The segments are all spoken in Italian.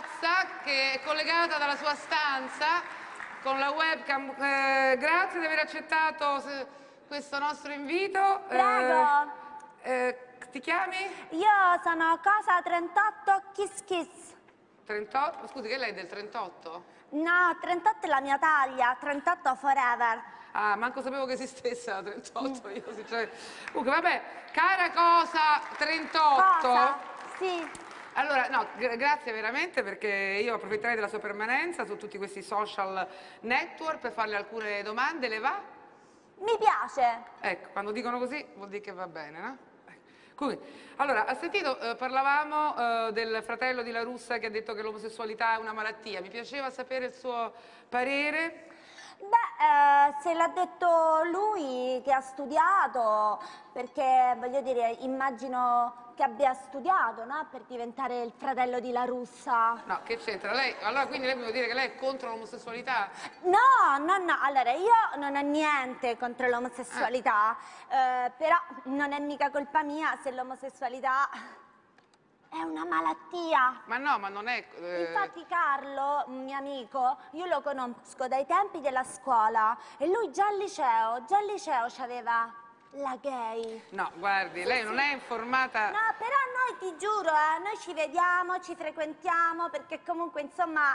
ragazza che è collegata dalla sua stanza con la webcam. Grazie di aver accettato questo nostro invito. Prego. Ti chiami? Io sono Cosa 38 Kiss Kiss. 38? Scusi, che lei è del 38? No, 38 è la mia taglia, 38 forever. Ah, manco sapevo che esistesse la 38, io sinceramente. Comunque, vabbè, cara Cosa 38. Cosa? Sì. Allora, no, grazie veramente perché io approfitterei della sua permanenza su tutti questi social network per farle alcune domande, le va? Mi piace. Ecco, quando dicono così vuol dire che va bene, no? Comunque, allora, ha sentito, parlavamo del fratello di La Russa che ha detto che l'omosessualità è una malattia, mi piaceva sapere il suo parere. Beh, se l'ha detto lui che ha studiato, perché voglio dire, immagino che abbia studiato, no? Per diventare il fratello di La Russa. No, che c'entra? Lei, allora quindi lei vuol dire che lei è contro l'omosessualità? No, no, no, allora io non ho niente contro l'omosessualità, però non è mica colpa mia se l'omosessualità è una malattia. Ma no, ma non è... Infatti Carlo, un mio amico, io lo conosco dai tempi della scuola e lui già al liceo c'aveva la gay. No, guardi, lei non è informata... No, però noi ti giuro, noi ci vediamo, ci frequentiamo perché comunque insomma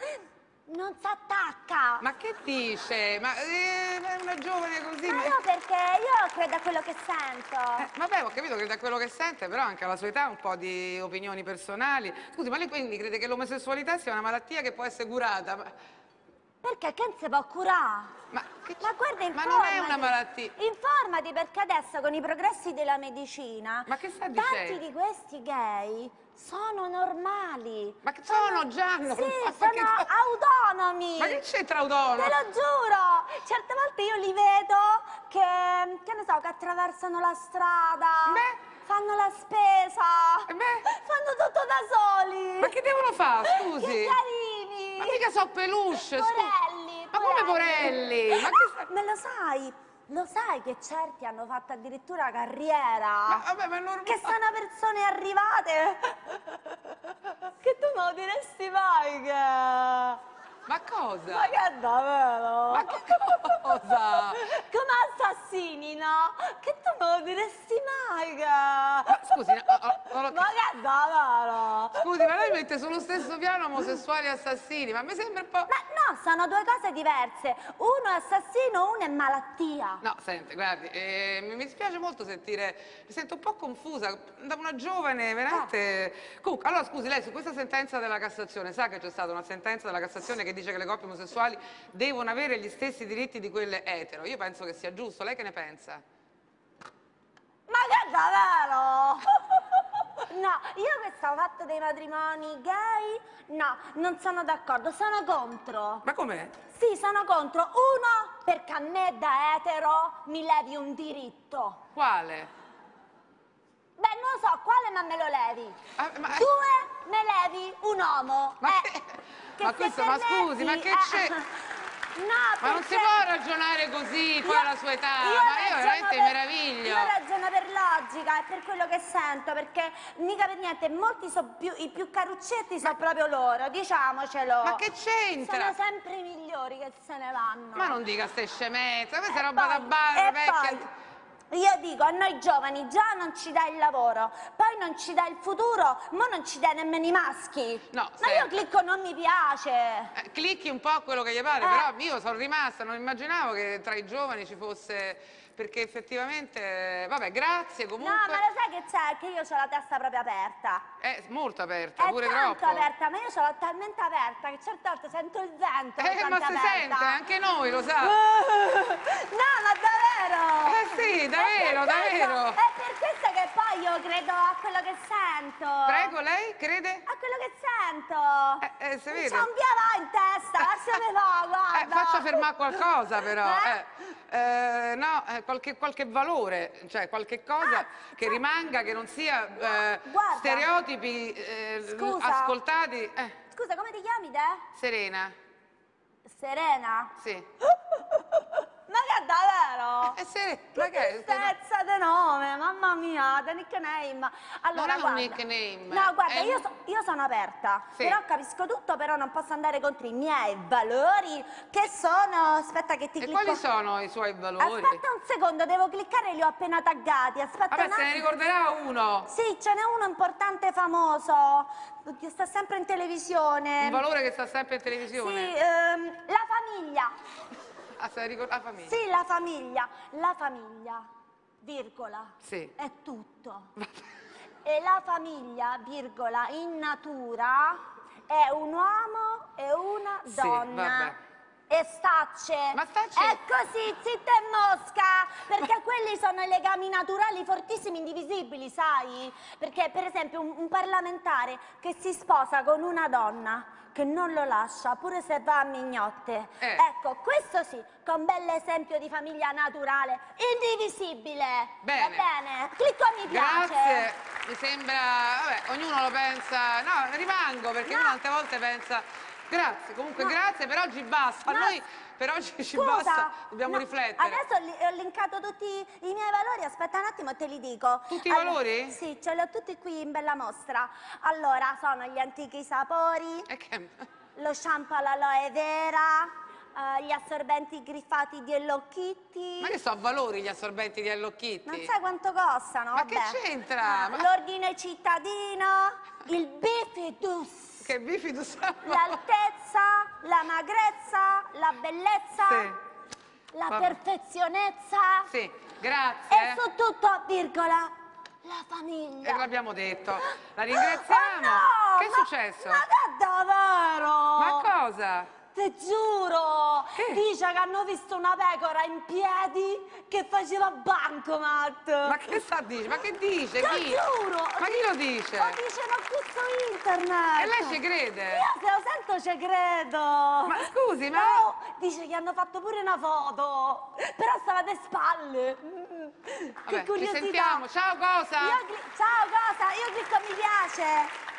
non si attacca. Ma che dice? Ma è una giovane così... Ma no, perché io credo a quello che sento. Vabbè, ho capito che da quello che sente, però anche alla sua età ha un po' di opinioni personali. Scusi, ma lei quindi crede che l'omosessualità sia una malattia che può essere curata? Perché che non si può curare? Ma guarda, informati. Ma non è una malattia. Informati perché adesso con i progressi della medicina, Ma che sta tanti dicendo? di questi gay sono normali. Ma che sono già normali? Sì, sono autonomi. Ma che c'entra autonomo? Te lo giuro. Certe volte io li vedo che ne so, che attraversano la strada. Beh. Fanno la spesa. Beh. Fanno tutto da soli. Ma che devono fare, scusi? Che carini. Ma mica so peluche, Porelli. Ma come porelli? Ma che... Me lo sai? Lo sai che certi hanno fatto addirittura carriera? Ma vabbè, ma è normale. Che sono persone arrivate che tu non lo diresti mai che... Ma cosa? Ma che davvero? Ma che cosa? Come assassini, no? Che tu non lo diresti mai che... Ma scusi, Ma che davvero? Scusi, ma lei mette sullo stesso piano omosessuali e assassini, ma mi sembra un po'... Ma no, sono due cose diverse. Uno è assassino, uno è malattia. No, senti, guardi, mi dispiace molto sentire, mi sento un po' confusa, da una giovane, veramente... Comunque, allora scusi, lei su questa sentenza della Cassazione, sa che c'è stata una sentenza della Cassazione che dice che le coppie omosessuali devono avere gli stessi diritti di quelle etero? Io penso che sia giusto, lei che ne pensa? Ma che davvero? No, io questo fatto dei matrimoni gay, no, non sono d'accordo, sono contro. Ma com'è? Sì, sono contro. Uno, perché a me da etero mi levi un diritto. Quale? Beh, non lo so quale, ma me lo levi. Due, me levi un uomo. Ma questo, ma scusi, ma che c'è? No, ma non si può ragionare così poi alla sua età, ma io veramente mi meraviglio. Io ragiono per logica e per quello che sento, perché mica per niente, molti i più caruccetti sono proprio loro, diciamocelo. Ma che c'entra? Sono sempre i migliori che se ne vanno. Ma non dica ste scemenze, questa è roba da bar, vecchia. Io dico, a noi giovani già non ci dai il lavoro, poi non ci dai il futuro, ma non ci dai nemmeno i maschi. No, ma io clicco non mi piace. Clicchi un po' a quello che gli pare, però io sono rimasta, non immaginavo che tra i giovani ci fosse... Perché effettivamente, vabbè, grazie comunque. No, ma lo sai che c'è? Che io ho la testa proprio aperta. È molto aperta, pure tanto troppo. aperta, ma io ce l'ho talmente aperta che certe volte sento il vento. Ma si sente, anche noi, lo sa. No, ma davvero. Sì, davvero, davvero. È per questo che poi io credo a quello che sento. Prego, lei crede? A quello che sento. Si vede. C'ho un via là in testa, lasciami fa, guarda. Faccia fermare qualcosa però. No, qualche valore, cioè qualche cosa che rimanga, che non sia stereotipi ascoltati. Scusa, come ti chiami te? Serena. Serena? Sì. Ma che davvero? davvero? Ma che è? Tristezza di nome, mamma mia, the nickname. Allora, Non è un guarda. nickname. No, guarda, è io sono aperta, Sì. però capisco tutto, però non posso andare contro i miei valori, che sono... Aspetta che ti E clicco. quali sono i suoi valori? Aspetta un secondo, devo cliccare, li ho appena taggati. Aspetta Vabbè, un se ne attimo. ricorderà uno. Sì, ce n'è uno importante famoso, che sta sempre in televisione. Un valore che sta sempre in televisione. Sì, la famiglia. Ah, se ne ricorda la famiglia. Sì, la famiglia. La famiglia, virgola, Sì. è tutto. E la famiglia, virgola, in natura è un uomo e una Sì, donna. vabbè. E stacce. Ma stacce- È così, zitta e mosca, perché quelli sono i legami naturali fortissimi, indivisibili, sai? Perché per esempio un parlamentare che si sposa con una donna che non lo lascia, pure se va a mignotte. Ecco, questo sì, che è un bell'esempio di famiglia naturale, indivisibile. Bene. Va bene? Clicco a mi piace. Grazie, mi sembra, vabbè, ognuno lo pensa, no, rimango perché No. uno tante volte pensa, grazie, comunque No. grazie, per oggi basta, No. noi per oggi ci Scusa, basta, dobbiamo no, riflettere. Adesso ho linkato tutti i miei valori, aspetta un attimo e te li dico. Tutti i valori? Sì, ce li ho tutti qui in bella mostra. Allora, sono gli antichi sapori, E che... lo shampoo all'aloe vera, gli assorbenti griffati di Hello Kitty. Ma che so, valori gli assorbenti di Hello Kitty? Non sai quanto costano? Ma vabbè. che c'entra? Ma- L'ordine cittadino, il bifidus. Che bifidus? L'altezza, la magrezza, la bellezza, Sì. la Vabbè. perfezionezza Sì, grazie. e su tutto, virgola, la E famiglia. l'abbiamo detto. La ringraziamo. Oh no, Che è successo? Ma che davvero? Ma cosa? Te giuro! Che? Dice che hanno visto una pecora in piedi che faceva bancomat. Ma che sta a dire? Ma che dice? Te Chi? giuro! Ma chi lo dice? Lo dicono qui su internet. E lei ci crede? Io se lo sento ci credo. Ma scusi, ma... No, dice che hanno fatto pure una foto, però stava alle spalle. Vabbè, Che ci curiosità. sentiamo. Ciao, cosa? Ciao, cosa? Io clicco mi piace.